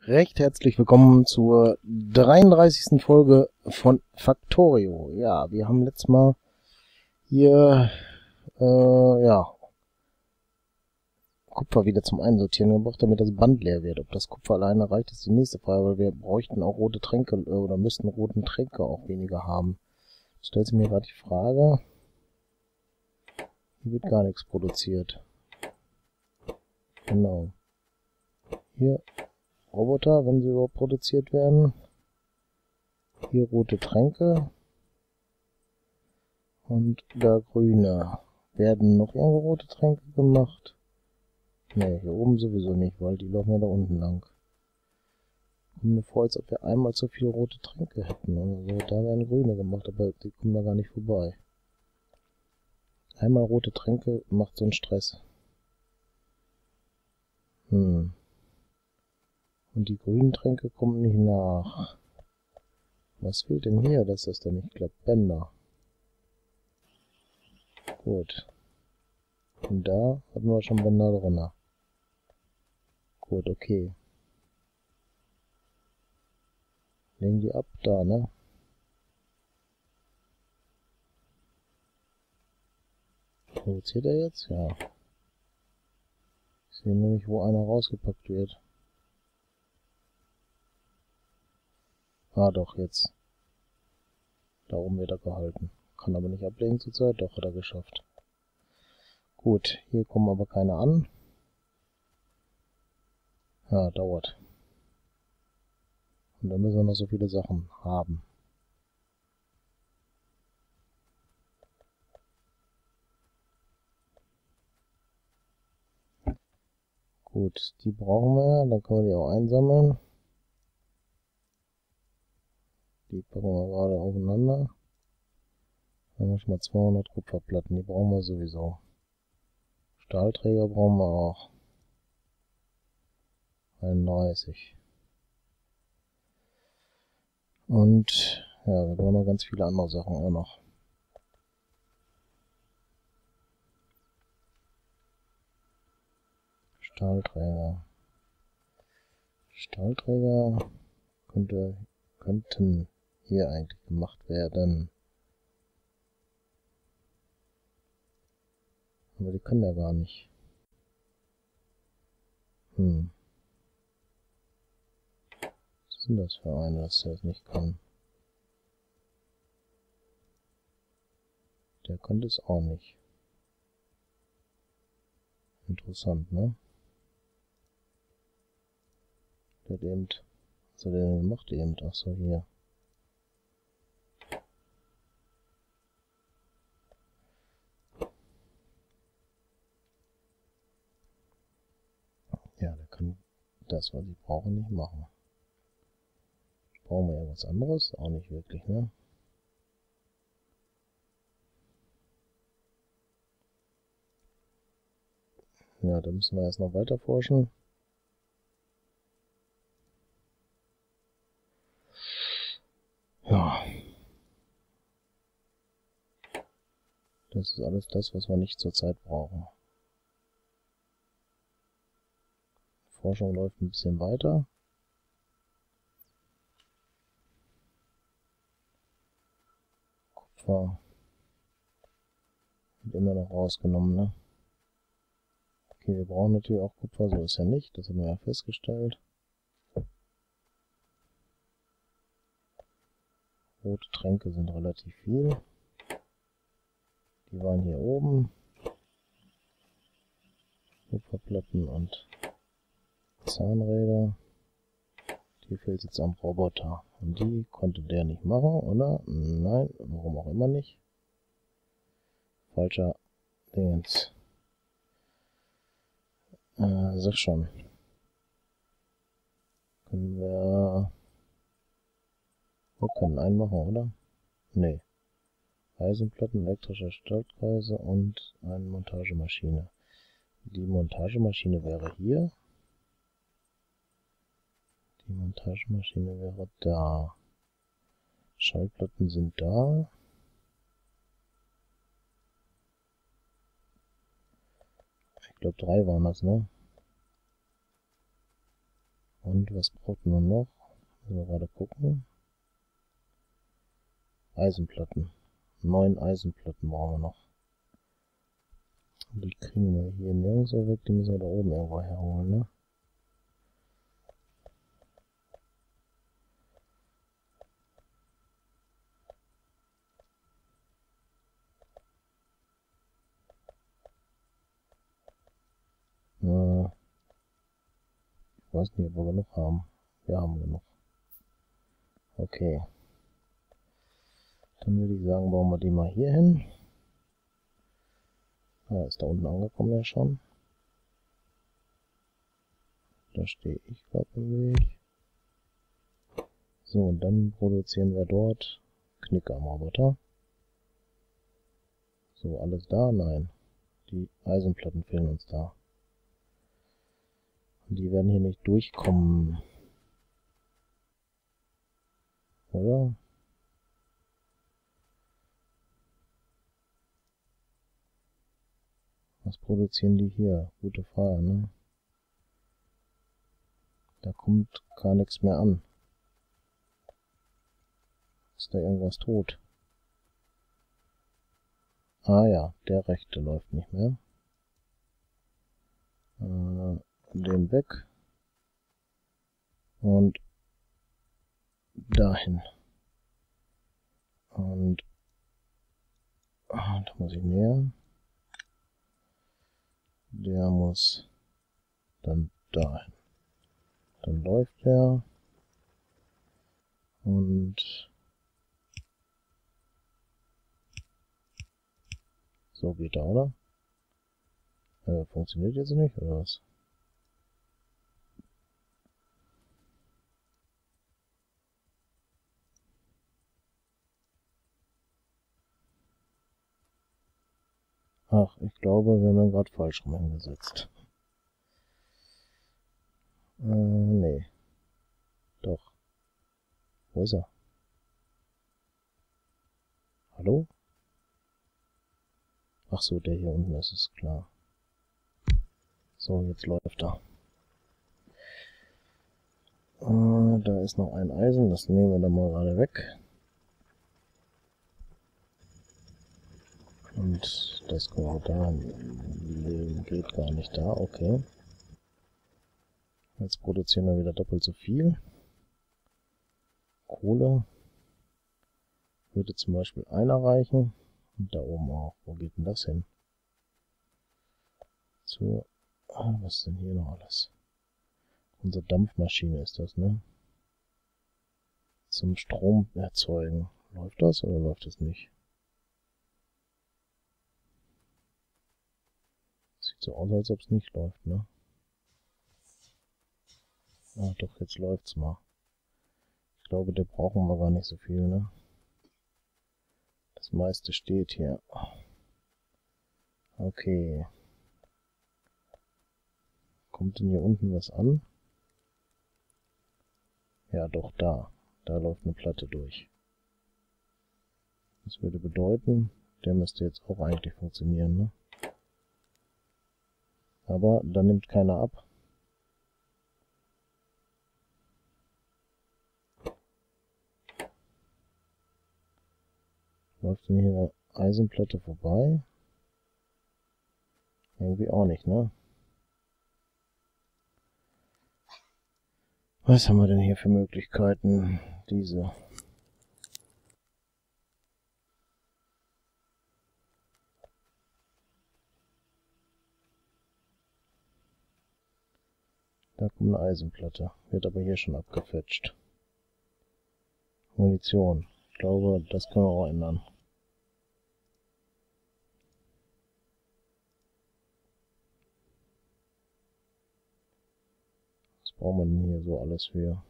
Recht herzlich willkommen zur 33. Folge von Factorio. Ja, wir haben letztes Mal hier, Kupfer wieder zum Einsortieren gebracht, damit das Band leer wird. Ob das Kupfer alleine reicht, ist die nächste Frage, weil wir bräuchten auch rote Tränke, oder müssten roten Tränke auch weniger haben. Jetzt stellt sich mir gerade die Frage, hier wird gar nichts produziert. Genau. Hier Roboter, wenn sie überhaupt produziert werden. Hier rote Tränke. Und da grüne. Werden noch irgendwo rote Tränke gemacht? Ne, hier oben sowieso nicht, weil die laufen ja da unten lang. Kommt mir vor, als ob wir einmal zu viele rote Tränke hätten oder so. Da werden grüne gemacht, aber die kommen da gar nicht vorbei. Einmal rote Tränke macht so einen Stress. Und die grünen Tränke kommen nicht nach. Was fehlt denn hier, dass das da nicht klappt? Bänder. Gut. Und da hatten wir schon Bänder drin. Gut, okay. Legen die ab, da, ne? Produziert er jetzt? Ja. Ich sehe nur nicht, wo einer rausgepackt wird. Ah, doch, jetzt. Da oben wird er gehalten. Kann aber nicht ablegen zurzeit. Doch, hat er geschafft. Gut, hier kommen aber keine an. Ja, dauert. Und dann müssen wir noch so viele Sachen haben. Gut, die brauchen wir. Dann können wir die auch einsammeln. Die packen wir gerade aufeinander. Dann haben wir schon mal 200 Kupferplatten. Die brauchen wir sowieso. Stahlträger brauchen wir auch. 31. Und ja, wir brauchen noch ganz viele andere Sachen auch noch. Stahlträger. Stahlträger könnten hier eigentlich gemacht werden. Aber die können ja gar nicht. Was ist denn das für eine, dass der das nicht kann? Der könnte es auch nicht. Interessant, ne? Der hat eben... Was hat der denn gemacht eben? Achso, hier. Ja, der kann das, was ich brauche, nicht machen. Brauchen wir ja was anderes? Auch nicht wirklich, ne? Ja, da müssen wir erst noch weiter forschen. Ja. Das ist alles das, was wir nicht zurzeit brauchen. Die Forschung läuft ein bisschen weiter. Kupfer wird immer noch rausgenommen, ne? Okay, wir brauchen natürlich auch Kupfer, so ist ja nicht, das haben wir ja festgestellt. Rote Tränke sind relativ viel. Die waren hier oben. Kupferplatten und Zahnräder. Hier fehlt jetzt am Roboter. Und die konnte der nicht machen, oder? Nein, warum auch immer nicht. Falscher Dingens. Sag schon. Können wir... Wir können einen machen, oder? Nee. Eisenplatten, elektrische Schaltkreise und eine Montagemaschine. Die Montagemaschine wäre hier. Die Montagemaschine wäre da. Schaltplatten sind da. Ich glaube 3 waren das, ne? Und was braucht man noch? Müssen wir gerade gucken. Eisenplatten. 9 Eisenplatten brauchen wir noch. Die kriegen wir hier nirgendwo weg, die müssen wir da oben irgendwo herholen, ne? Ich weiß nicht, ob wir genug haben. Wir haben genug. Okay. Dann würde ich sagen, bauen wir die mal hier hin. Ah, ist da unten angekommen ja schon. Da stehe ich gerade im Weg. So, und dann produzieren wir dort Knicker am Roboter. So, alles da? Nein. Die Eisenplatten fehlen uns da. Und die werden hier nicht durchkommen. Oder? Was produzieren die hier? Gute Frage, ne? Da kommt gar nichts mehr an. Ist da irgendwas tot? Ah ja, der rechte läuft nicht mehr. Den weg. Und dahin. Und da muss ich näher. Der muss dann dahin. Dann läuft der. Und so geht er, oder? Funktioniert jetzt nicht, oder was? Ach, ich glaube, wir haben ihn gerade falsch rum hingesetzt. Nee. Doch. Wo ist er? Hallo? Ach so, der hier unten ist es, klar. So, jetzt läuft er. Da ist noch ein Eisen, das nehmen wir dann mal gerade weg. Und das können wir da legen, geht gar nicht da, okay. Jetzt produzieren wir wieder doppelt so viel. Kohle würde zum Beispiel einer reichen. Und da oben auch. Wo geht denn das hin? Zur, was ist denn hier noch alles? Unsere Dampfmaschine ist das, ne? Zum Strom erzeugen. Läuft das oder läuft das nicht? Sieht so aus, als ob es nicht läuft, ne? Ah, doch, jetzt läuft's mal. Ich glaube, der brauchen wir gar nicht so viel, ne? Das meiste steht hier. Okay. Kommt denn hier unten was an? Ja, doch, da. Da läuft eine Platte durch. Das würde bedeuten, der müsste jetzt auch eigentlich funktionieren, ne? Aber da nimmt keiner ab. Läuft denn hier eine Eisenplatte vorbei? Irgendwie auch nicht, ne? Was haben wir denn hier für Möglichkeiten? Diese. Da kommt eine Eisenplatte. Wird aber hier schon abgefetscht. Munition. Ich glaube, das können wir auch ändern. Was braucht man denn hier so alles für?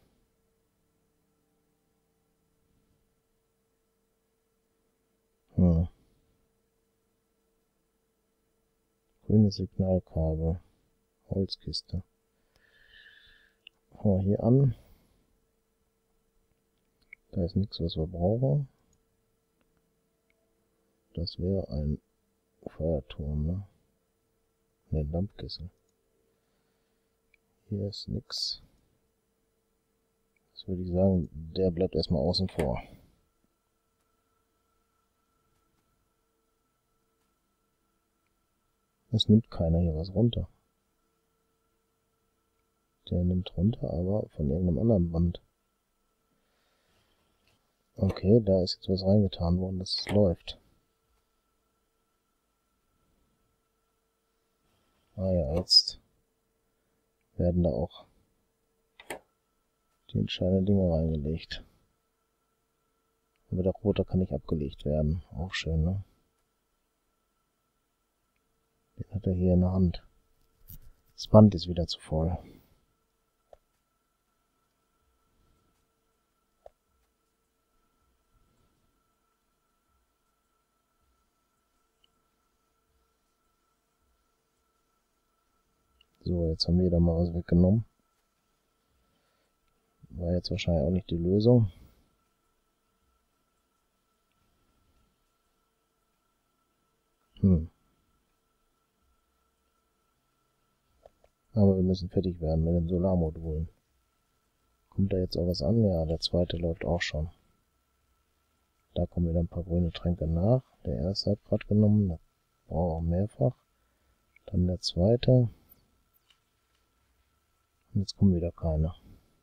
Grünes Signalkabel. Holzkiste. Fangen wir hier an. Da ist nichts, was wir brauchen. Das wäre ein Feuerturm, ne? Ne, Dampfkessel. Hier ist nichts. Das würde ich sagen, der bleibt erstmal außen vor. Es nimmt keiner hier was runter. Der nimmt runter, aber von irgendeinem anderen Band. Okay, da ist jetzt was reingetan worden, dass es läuft. Ah ja, jetzt werden da auch die entscheidenden Dinge reingelegt. Aber der Roter kann nicht abgelegt werden. Auch schön, ne? Den hat er hier in der Hand. Das Band ist wieder zu voll. So, jetzt haben wir da mal was weggenommen. War jetzt wahrscheinlich auch nicht die Lösung. Aber wir müssen fertig werden mit den Solarmodulen. Kommt da jetzt auch was an? Ja, der zweite läuft auch schon. Da kommen wieder ein paar grüne Tränke nach. Der erste hat gerade genommen, das braucht auch mehrfach. Dann der zweite. Und jetzt kommen wieder keine.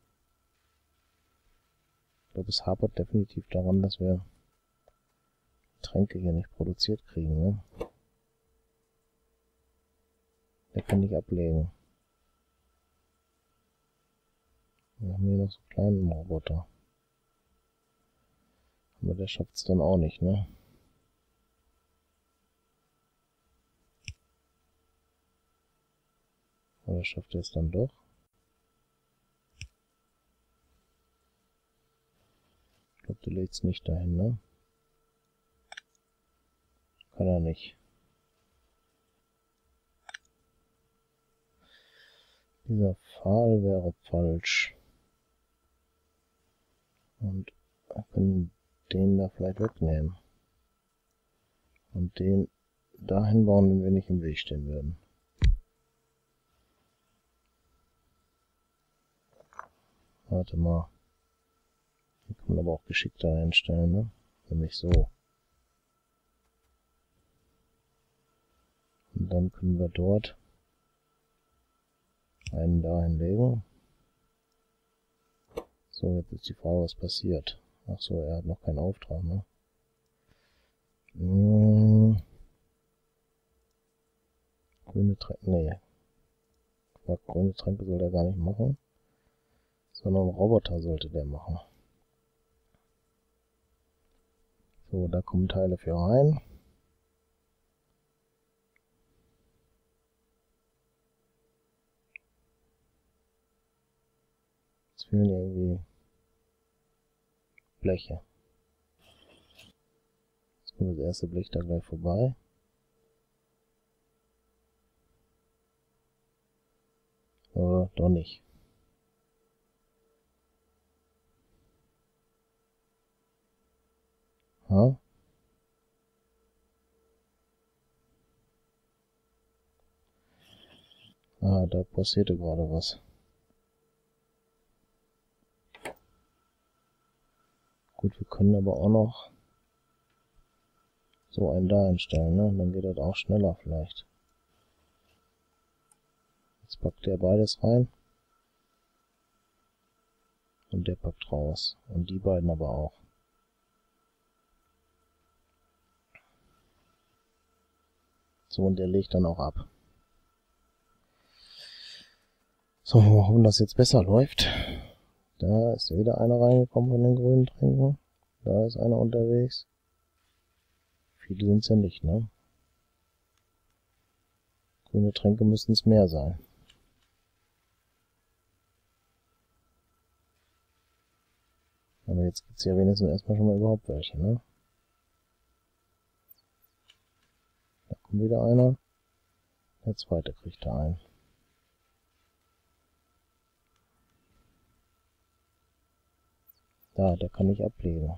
Ich glaube, es hapert definitiv daran, dass wir Tränke hier nicht produziert kriegen, ne? Der kann nicht ablegen. Wir haben hier noch so einen kleinen Roboter. Aber der schafft es dann auch nicht, ne? Oder schafft er es dann doch? Ich glaube, der legt es nicht dahin, ne? Kann er nicht. Dieser Pfahl wäre falsch. Und wir können den da vielleicht wegnehmen. Und den dahin bauen, wenn wir nicht im Weg stehen würden. Warte mal. Den kann man aber auch geschickter einstellen, ne? Nämlich so. Und dann können wir dort einen dahin legen. So, jetzt ist die Frage, was passiert. Ach so, er hat noch keinen Auftrag, ne? Grüne Tränke, nee. Grüne Tränke soll er gar nicht machen. Sondern Roboter sollte der machen. So, da kommen Teile für rein. Jetzt fehlen irgendwie Bleche. Jetzt kommt das erste Blech da gleich vorbei. Aber doch nicht. Ha? Ah, da passierte gerade was. Gut, wir können aber auch noch so einen da einstellen, ne? Dann geht das auch schneller vielleicht. Jetzt packt der beides rein. Und der packt raus. Und die beiden aber auch. So, und der legt dann auch ab. So, wir hoffen, dass jetzt besser läuft. Da ist wieder einer reingekommen von den grünen Tränken. Da ist einer unterwegs. Viele sind es ja nicht, ne? Grüne Tränke müssten es mehr sein. Aber jetzt gibt es ja wenigstens erstmal schon mal überhaupt welche, ne? Da kommt wieder einer. Der zweite kriegt da einen. Da, der kann nicht ablegen.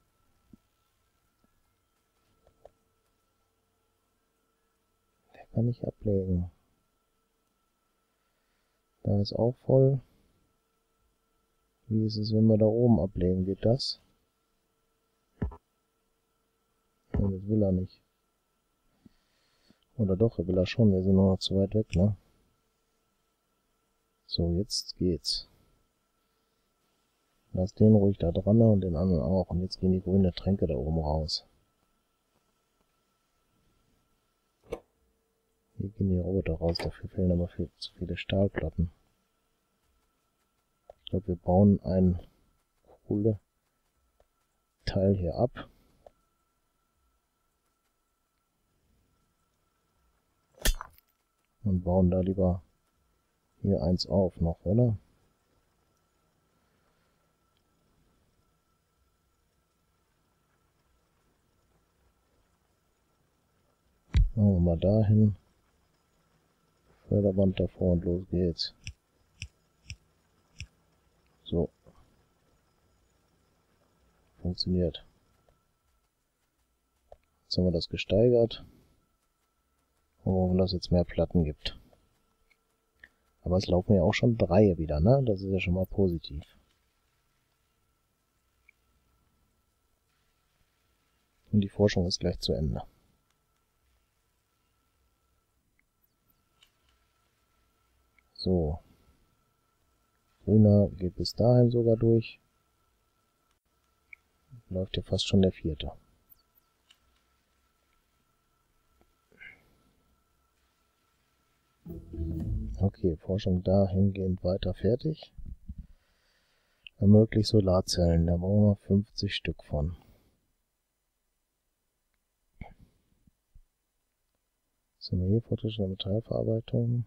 Der kann nicht ablegen. Da ist auch voll. Wie ist es, wenn wir da oben ablegen? Geht das? Ja, das will er nicht. Oder doch, er will er schon. Wir sind nur noch zu weit weg, ne? So, jetzt geht's. Lass den ruhig da dran und den anderen auch. Und jetzt gehen die grünen Tränke da oben raus. Hier gehen die Roboter raus. Dafür fehlen aber zu viele Stahlplatten. Ich glaube, wir bauen ein cooles Teil hier ab. Und bauen da lieber hier eins auf noch, oder? Machen wir mal dahin. Förderband davor und los geht's. So. Funktioniert. Jetzt haben wir das gesteigert. Und hoffen, dass es jetzt mehr Platten gibt. Aber es laufen ja auch schon 3 wieder, ne? Das ist ja schon mal positiv. Und die Forschung ist gleich zu Ende. So. Grüner geht bis dahin sogar durch. Läuft ja fast schon der 4. Okay, Forschung dahingehend weiter fertig. Ermöglicht Solarzellen, da brauchen wir 50 Stück von. Was haben wir hier? Fortschrittliche Metallverarbeitung.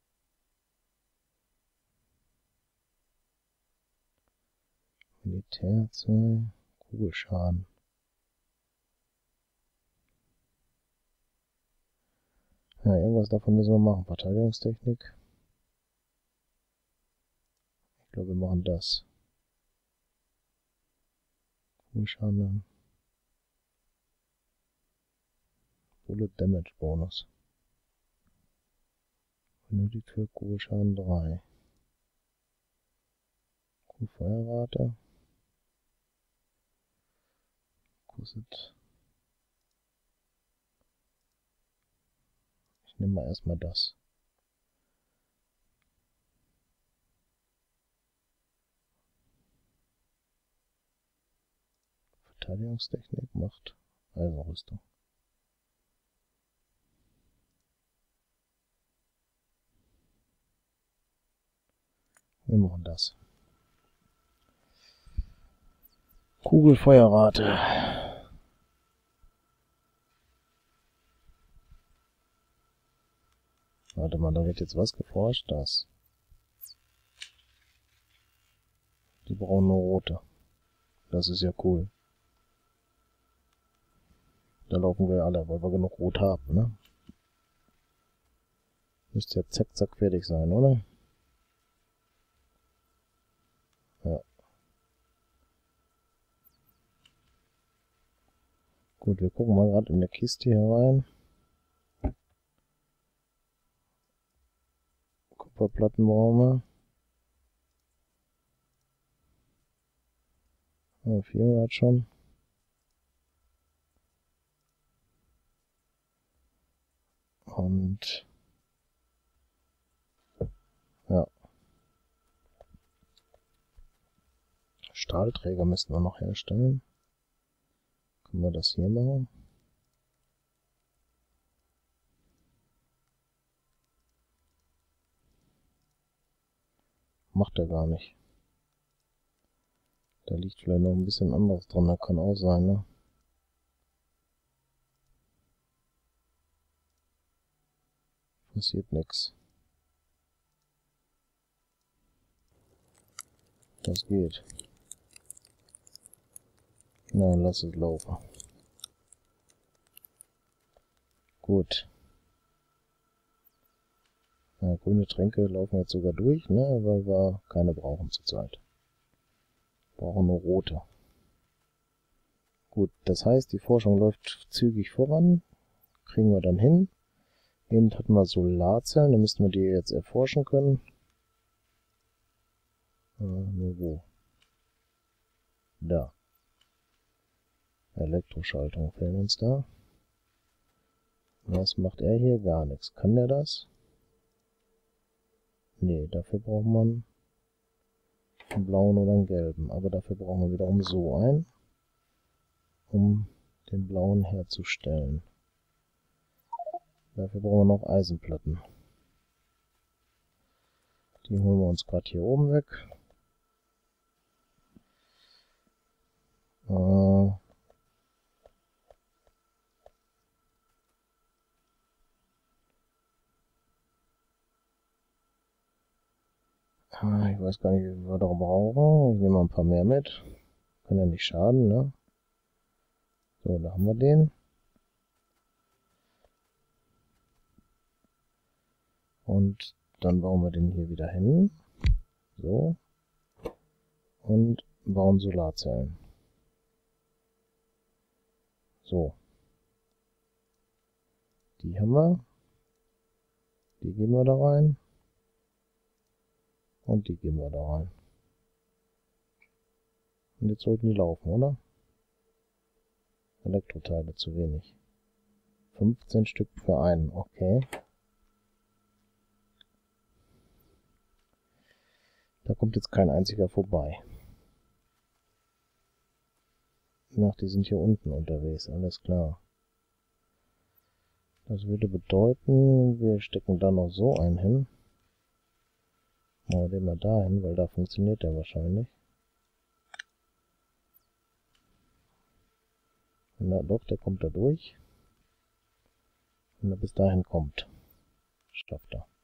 Militär 2. Kugelschaden. Ja, irgendwas davon müssen wir machen. Verteidigungstechnik. Ich glaube, wir machen das. Kugelschaden. Bullet Damage Bonus. Benötigt für Kugelschaden 3. Feuerrate. Kostet. Ich nehme mal erstmal das. Verteidigungstechnik macht Eisenrüstung. Wir machen das. Kugelfeuerrate. Warte mal, da wird jetzt was geforscht. Das. Die brauchen nur rote. Das ist ja cool. Da laufen wir alle, weil wir genug Rot haben, ne? Müsste ja zack, zack fertig sein, oder? Ja. Gut, wir gucken mal gerade in der Kiste hier rein. Kupferplatten brauchen wir. Ja, 400 schon. Und ja. Stahlträger müssen wir noch herstellen. Können wir das hier machen? Macht er gar nicht. Da liegt vielleicht noch ein bisschen anderes dran, das kann auch sein, ne? Passiert nichts. Das geht. Na, lass es laufen. Gut. Ja, grüne Tränke laufen jetzt sogar durch, ne? Weil wir keine brauchen zurzeit. Brauchen nur rote. Gut, das heißt, die Forschung läuft zügig voran. Kriegen wir dann hin. Eben hatten wir Solarzellen, da müssten wir die jetzt erforschen können. Nur wo? Da. Elektroschaltung fehlen uns da. Was macht er hier? Gar nichts. Kann der das? Nee, dafür braucht man einen blauen oder einen gelben. Aber dafür brauchen wir wiederum so einen, um den blauen herzustellen. Dafür brauchen wir noch Eisenplatten. Die holen wir uns gerade hier oben weg. Ich weiß gar nicht, wie viel wir da brauchen. Ich nehme mal ein paar mehr mit. Kann ja nicht schaden, ne? So, da haben wir den. Und dann bauen wir den hier wieder hin. So. Und bauen Solarzellen. So. Die haben wir. Die geben wir da rein. Und die geben wir da rein. Und jetzt sollten die laufen, oder? Elektroteile zu wenig. 15 Stück für einen, okay. Da kommt jetzt kein einziger vorbei. Ach, die sind hier unten unterwegs, alles klar. Das würde bedeuten, wir stecken da noch so einen hin. Machen wir den mal dahin, weil da funktioniert der wahrscheinlich. Na doch, der kommt da durch. Wenn er bis dahin kommt. Schafft er.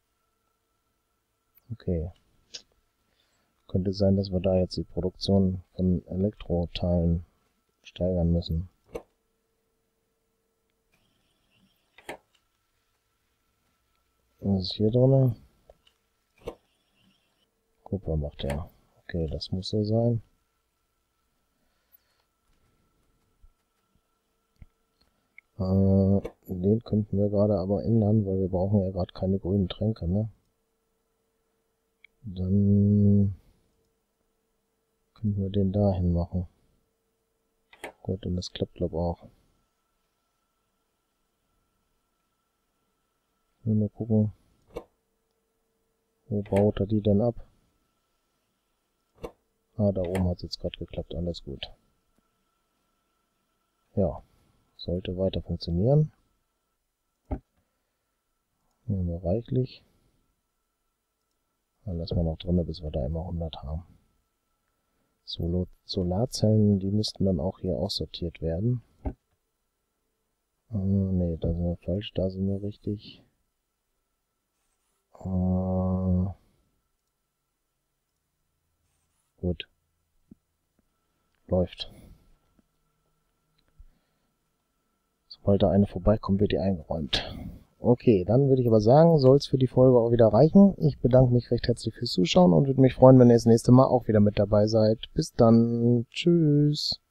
Okay. Könnte sein, dass wir da jetzt die Produktion von Elektroteilen steigern müssen. Was ist hier drin? Kupfer macht er. Okay, das muss so sein. Den könnten wir gerade aber ändern, weil wir brauchen ja gerade keine grünen Tränke, ne? Dann könnten wir den dahin machen. Gut, und das klappt glaube ich auch. Mal gucken, wo baut er die denn ab? Ah, da oben hat es jetzt gerade geklappt, alles gut. Ja, sollte weiter funktionieren. Nehmen wir reichlich. Dann lassen wir noch drin, bis wir da immer 100 haben. Solarzellen, die müssten dann auch hier aussortiert werden. Ne, da sind wir falsch, da sind wir richtig. Gut. Läuft. Sobald da eine vorbeikommt, wird die eingeräumt. Okay, dann würde ich aber sagen, soll es für die Folge auch wieder reichen. Ich bedanke mich recht herzlich fürs Zuschauen und würde mich freuen, wenn ihr das nächste Mal auch wieder mit dabei seid. Bis dann. Tschüss.